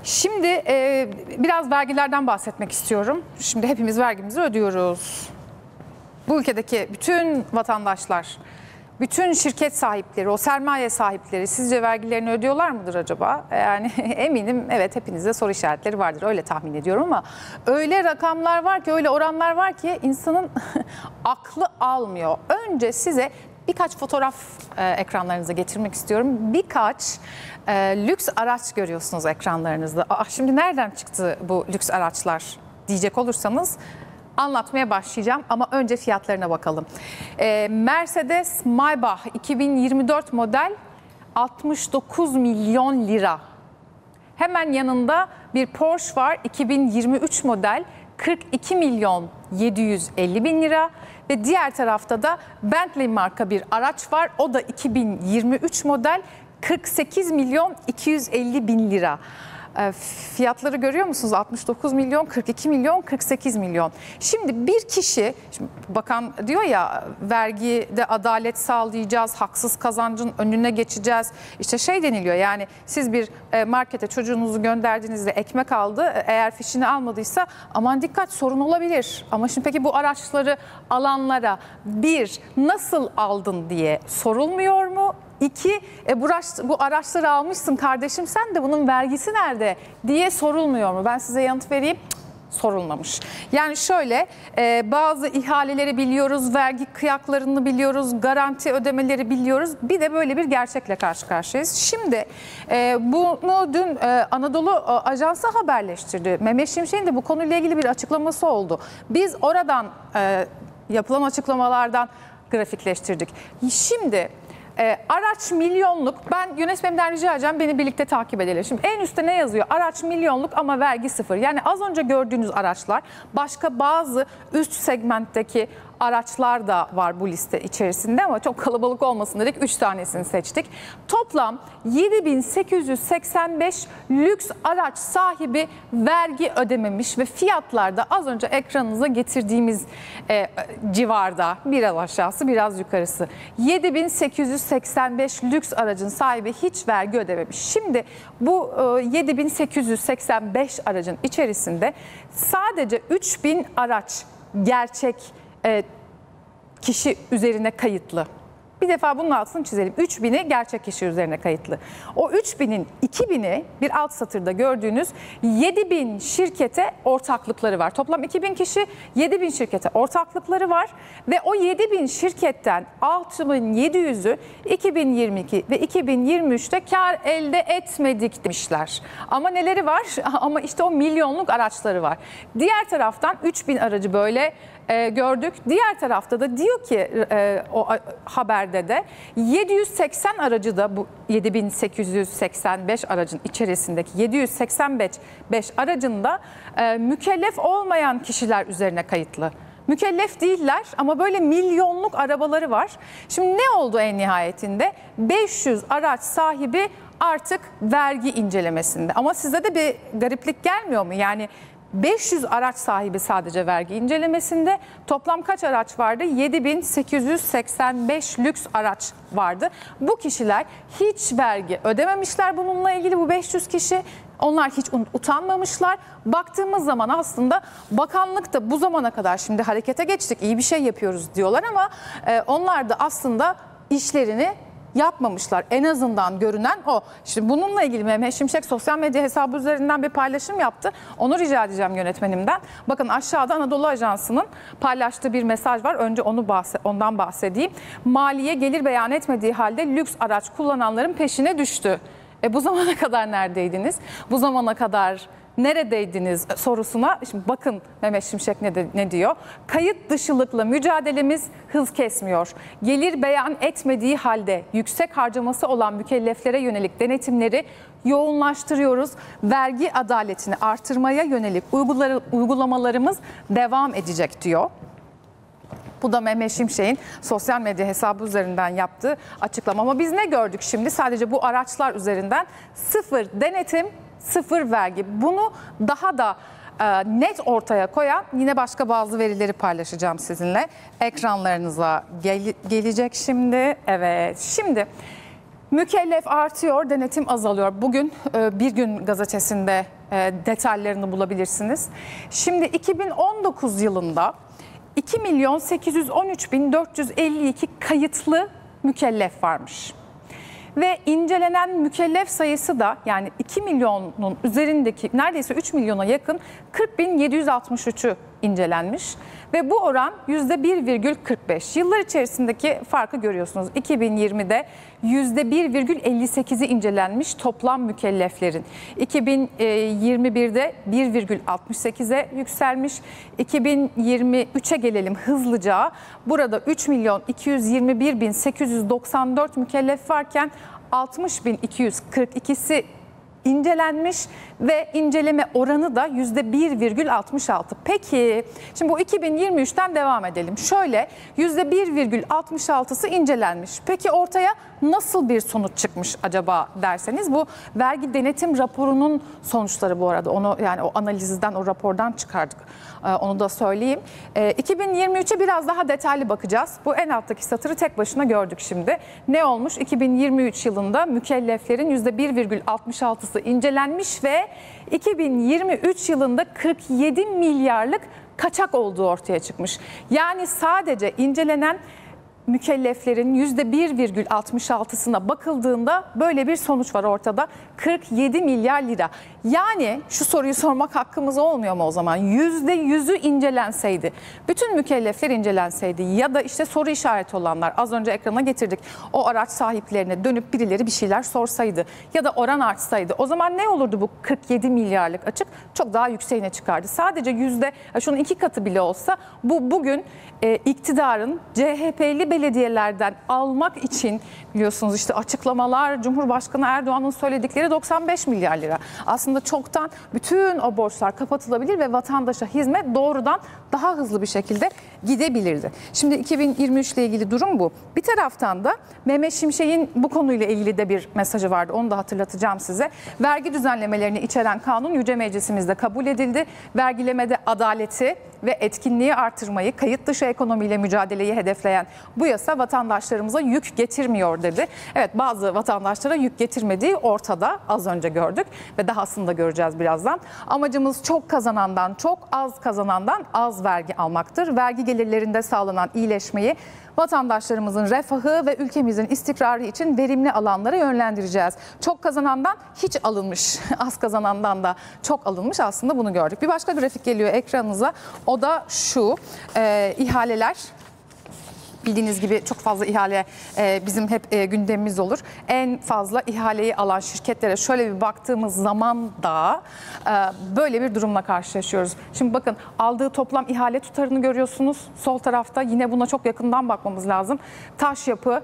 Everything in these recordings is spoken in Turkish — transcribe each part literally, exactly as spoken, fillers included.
Şimdi e, biraz vergilerden bahsetmek istiyorum. Şimdi hepimiz vergimizi ödüyoruz. Bu ülkedeki bütün vatandaşlar, bütün şirket sahipleri, o sermaye sahipleri sizce vergilerini ödüyorlar mıdır acaba? Yani eminim evet, hepinizde soru işaretleri vardır, öyle tahmin ediyorum ama öyle rakamlar var ki, öyle oranlar var ki insanın aklı almıyor. Önce size birkaç fotoğraf e, ekranlarınıza getirmek istiyorum. Birkaç e, lüks araç görüyorsunuz ekranlarınızda. Aa, şimdi nereden çıktı bu lüks araçlar diyecek olursanız anlatmaya başlayacağım ama önce fiyatlarına bakalım. E, Mercedes Maybach iki bin yirmi dört model altmış dokuz milyon lira. Hemen yanında bir Porsche var, iki bin yirmi üç model kırk iki milyon yedi yüz elli bin lira. Ve diğer tarafta da Bentley marka bir araç var. O da iki bin yirmi üç model kırk sekiz milyon iki yüz elli bin lira. E, fiyatları görüyor musunuz? altmış dokuz milyon, kırk iki milyon, kırk sekiz milyon. Şimdi bir kişi, şimdi bakan diyor ya, vergide adalet sağlayacağız, haksız kazancın önüne geçeceğiz. İşte şey deniliyor, yani siz bir markete çocuğunuzu gönderdiğinizde ekmek aldı. Eğer fişini almadıysa aman dikkat, sorun olabilir. Ama şimdi peki bu araçları alanlara bir, nasıl aldın diye sorulmuyor mu? İki, e, bu, araç, bu araçları almışsın kardeşim, sen de bunun vergisi nerede diye sorulmuyor mu? Ben size yanıt vereyim. Cık, sorulmamış. Yani şöyle, e, bazı ihaleleri biliyoruz, vergi kıyaklarını biliyoruz, garanti ödemeleri biliyoruz. Bir de böyle bir gerçekle karşı karşıyayız. Şimdi e, bunu dün e, Anadolu e, Ajansı haberleştirdi. Mehmet Şimşek'in de bu konuyla ilgili bir açıklaması oldu. Biz oradan e, yapılan açıklamalardan grafikleştirdik. Şimdi E, araç milyonluk, ben yönetmenimden rica edeceğim beni birlikte takip edelim. Şimdi en üstte ne yazıyor? Araç milyonluk ama vergi sıfır. Yani az önce gördüğünüz araçlar, başka bazı üst segmentteki araçlar da var bu liste içerisinde ama çok kalabalık olmasın dedik, üç tanesini seçtik. Toplam yedi bin sekiz yüz seksen beş lüks araç sahibi vergi ödememiş ve fiyatlarda az önce ekranınıza getirdiğimiz e, civarda, biraz aşağısı biraz yukarısı. yedi bin sekiz yüz seksen beş lüks aracın sahibi hiç vergi ödememiş. Şimdi bu e, yedi bin sekiz yüz seksen beş aracın içerisinde sadece üç bin araç gerçek E, kişi üzerine kayıtlı. Bir defa bunun altını çizelim. üç bini gerçek kişi üzerine kayıtlı. O üç binin iki bini bir alt satırda gördüğünüz yedi bin şirkete ortaklıkları var. Toplam iki bin kişi, yedi bin şirkete ortaklıkları var ve o yedi bin şirketten altı bin yedi yüzü iki bin yirmi iki ve iki bin yirmi üçte kar elde etmedik demişler. Ama neleri var? Ama işte o milyonluk araçları var. Diğer taraftan üç bin aracı böyle E, gördük. Diğer tarafta da diyor ki e, o a, haberde de yedi yüz seksen aracı da bu yedi bin sekiz yüz seksen beş aracın içerisindeki yedi yüz seksen beş aracında e, mükellef olmayan kişiler üzerine kayıtlı. Mükellef değiller ama böyle milyonluk arabaları var. Şimdi ne oldu en nihayetinde? beş yüz araç sahibi artık vergi incelemesinde. Ama size de bir gariplik gelmiyor mu? Yani beş yüz araç sahibi sadece vergi incelemesinde. Toplam kaç araç vardı? yedi bin sekiz yüz seksen beş lüks araç vardı. Bu kişiler hiç vergi ödememişler bununla ilgili, bu beş yüz kişi. Onlar hiç utanmamışlar. Baktığımız zaman aslında bakanlık da bu zamana kadar, şimdi harekete geçtik, iyi bir şey yapıyoruz diyorlar ama e, onlar da aslında işlerini yapmamışlar. En azından görünen o. Şimdi bununla ilgili Mehmet Şimşek sosyal medya hesabı üzerinden bir paylaşım yaptı. Onu rica edeceğim yönetmenimden. Bakın aşağıda Anadolu Ajansı'nın paylaştığı bir mesaj var. Önce onu bahse ondan bahsedeyim. Maliye gelir beyan etmediği halde lüks araç kullananların peşine düştü. E bu zamana kadar neredeydiniz? Bu zamana kadar neredeydiniz sorusuna şimdi bakın Mehmet Şimşek ne, de, ne diyor? Kayıt dışılıkla mücadelemiz hız kesmiyor. Gelir beyan etmediği halde yüksek harcaması olan mükelleflere yönelik denetimleri yoğunlaştırıyoruz. Vergi adaletini artırmaya yönelik uygulamalarımız devam edecek diyor. Bu da Mehmet Şimşek'in sosyal medya hesabı üzerinden yaptığı açıklama. Ama biz ne gördük şimdi? Sadece bu araçlar üzerinden sıfır denetim, sıfır vergi. Bunu daha da e, net ortaya koyan yine başka bazı verileri paylaşacağım sizinle. Ekranlarınıza gel gelecek şimdi. Evet, şimdi Mükellef artıyor, denetim azalıyor. Bugün Bir Gün gazetesinde detaylarını bulabilirsiniz. Şimdi iki bin on dokuz yılında iki milyon sekiz yüz on üç bin dört yüz elli iki kayıtlı mükellef varmış. Ve incelenen mükellef sayısı da yani iki milyonun üzerindeki neredeyse üç milyona yakın kırk bin yedi yüz altmış üçü incelenmiş. Ve bu oran yüzde bir virgül kırk beş. Yıllar içerisindeki farkı görüyorsunuz. iki bin yirmide yüzde bir virgül elli sekizi incelenmiş toplam mükelleflerin. iki bin yirmi birde bir virgül altmış sekize yükselmiş. iki bin yirmi üçe gelelim hızlıca. Burada üç milyon iki yüz yirmi bir bin sekiz yüz doksan dört mükellef varken altmış bin iki yüz kırk ikisi incelenmiş ve inceleme oranı da yüzde bir virgül altmış altı. Peki şimdi bu iki bin yirmi üçten devam edelim. Şöyle yüzde bir virgül altmış altısı incelenmiş. Peki ortaya nasıl bir sonuç çıkmış acaba derseniz, bu vergi denetim raporunun sonuçları bu arada. Onu yani o analizden, o rapordan çıkardık. Onu da söyleyeyim. iki bin yirmi üçe biraz daha detaylı bakacağız. Bu en alttaki satırı tek başına gördük şimdi. Ne olmuş? iki bin yirmi üç yılında mükelleflerin yüzde bir virgül altmış altısı incelenmiş ve iki bin yirmi üç yılında kırk yedi milyarlık kaçak olduğu ortaya çıkmış. Yani sadece incelenen mükelleflerin yüzde bir virgül altmış altısına bakıldığında böyle bir sonuç var ortada. kırk yedi milyar lira. Yani şu soruyu sormak hakkımız olmuyor mu o zaman? yüzde yüzü incelenseydi, bütün mükellefler incelenseydi ya da işte soru işareti olanlar, az önce ekrana getirdik, o araç sahiplerine dönüp birileri bir şeyler sorsaydı ya da oran artsaydı, o zaman ne olurdu bu kırk yedi milyarlık açık? Çok daha yükseğine çıkardı. Sadece yüzde, şunun iki katı bile olsa bu bugün e, iktidarın C H P'li belediyelerden almak için biliyorsunuz işte açıklamalar, Cumhurbaşkanı Erdoğan'ın söyledikleri doksan beş milyar lira. Aslında çoktan bütün o borçlar kapatılabilir ve vatandaşa hizmet doğrudan daha hızlı bir şekilde gidebilirdi. Şimdi iki bin yirmi üç ile ilgili durum bu. Bir taraftan da Mehmet Şimşek'in bu konuyla ilgili de bir mesajı vardı. Onu da hatırlatacağım size. Vergi düzenlemelerini içeren kanun Yüce Meclisimizde kabul edildi. Vergilemede adaleti ve etkinliği artırmayı, kayıt dışı ekonomiyle mücadeleyi hedefleyen bu yasa vatandaşlarımıza yük getirmiyor dedi. Evet, bazı vatandaşlara yük getirmediği ortada, az önce gördük ve dahasını da göreceğiz birazdan. Amacımız çok kazanandan çok, az kazanandan az vergi almaktır. Vergi gelirlerinde sağlanan iyileşmeyi vatandaşlarımızın refahı ve ülkemizin istikrarı için verimli alanlara yönlendireceğiz. Çok kazanandan hiç alınmış, az kazanandan da çok alınmış, aslında bunu gördük. Bir başka grafik geliyor ekranınıza. O da şu, e, ihaleler. Bildiğiniz gibi çok fazla ihale e, bizim hep e, gündemimiz olur. En fazla ihaleyi alan şirketlere şöyle bir baktığımız zaman da e, böyle bir durumla karşılaşıyoruz. Şimdi bakın, aldığı toplam ihale tutarını görüyorsunuz. Sol tarafta yine buna çok yakından bakmamız lazım. Taş Yapı,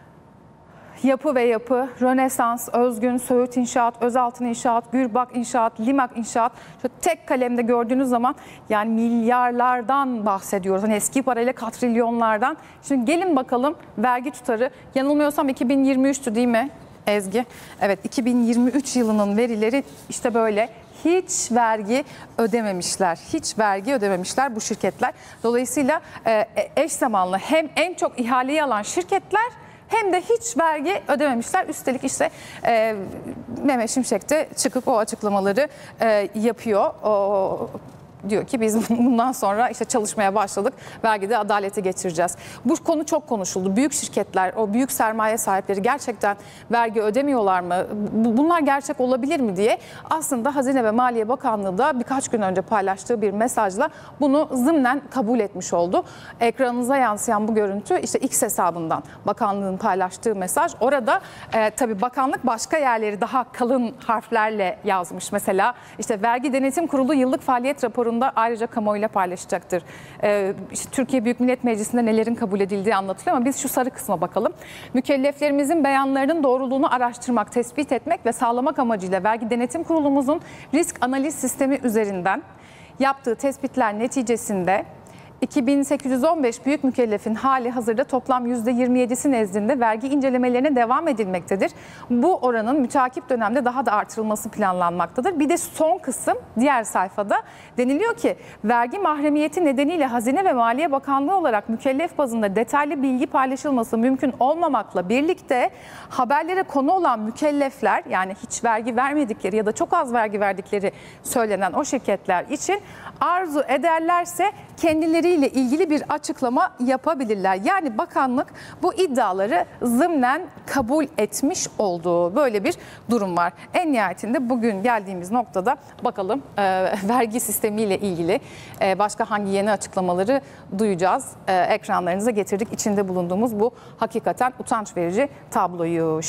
Yapı ve Yapı, Rönesans, Özgün, Söğüt İnşaat, Özaltın İnşaat, Gürbak İnşaat, Limak İnşaat. Şu tek kalemde gördüğünüz zaman yani milyarlardan bahsediyoruz. Hani eski parayla katrilyonlardan. Şimdi gelin bakalım vergi tutarı. Yanılmıyorsam iki bin yirmi üçtü değil mi Ezgi? Evet, iki bin yirmi üç yılının verileri işte böyle. Hiç vergi ödememişler. Hiç vergi ödememişler bu şirketler. Dolayısıyla eş zamanlı hem en çok ihaleyi alan şirketler hem de hiç vergi ödememişler. Üstelik işte e, Mehmet Şimşek de çıkıp o açıklamaları e, yapıyor. O, diyor ki biz bundan sonra işte çalışmaya başladık. Vergide adaleti getireceğiz. Bu konu çok konuşuldu. Büyük şirketler, o büyük sermaye sahipleri gerçekten vergi ödemiyorlar mı? Bunlar gerçek olabilir mi diye aslında Hazine ve Maliye Bakanlığı da birkaç gün önce paylaştığı bir mesajla bunu zımnen kabul etmiş oldu. Ekranınıza yansıyan bu görüntü işte X hesabından bakanlığın paylaştığı mesaj. Orada e, tabii bakanlık başka yerleri daha kalın harflerle yazmış. Mesela işte Vergi Denetim Kurulu yıllık faaliyet raporu da ayrıca kamuoyuyla paylaşacaktır. Ee, işte Türkiye Büyük Millet Meclisi'nde nelerin kabul edildiği anlatılıyor ama biz şu sarı kısma bakalım. Mükelleflerimizin beyanlarının doğruluğunu araştırmak, tespit etmek ve sağlamak amacıyla Vergi Denetim Kurulumuzun risk analiz sistemi üzerinden yaptığı tespitler neticesinde iki bin sekiz yüz on beş büyük mükellefin hali hazırda toplam yüzde yirmi yedisi nezdinde vergi incelemelerine devam edilmektedir. Bu oranın müteakip dönemde daha da artırılması planlanmaktadır. Bir de son kısım diğer sayfada deniliyor ki vergi mahremiyeti nedeniyle Hazine ve Maliye Bakanlığı olarak mükellef bazında detaylı bilgi paylaşılması mümkün olmamakla birlikte haberlere konu olan mükellefler, yani hiç vergi vermedikleri ya da çok az vergi verdikleri söylenen o şirketler için arzu ederlerse kendileriyle ilgili bir açıklama yapabilirler. Yani bakanlık bu iddiaları zımnen kabul etmiş olduğu böyle bir durum var. En nihayetinde bugün geldiğimiz noktada bakalım e, vergi sistemiyle ilgili e, başka hangi yeni açıklamaları duyacağız. E, ekranlarınıza getirdik içinde bulunduğumuz bu hakikaten utanç verici tabloyu.